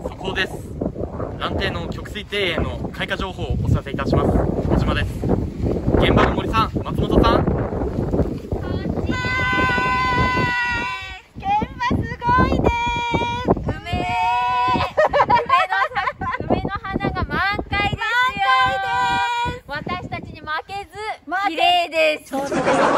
速報です。蘭亭の曲水庭園の開花情報をお知らせいたします。小島です。現場の森さん、松本さん。 綺麗です。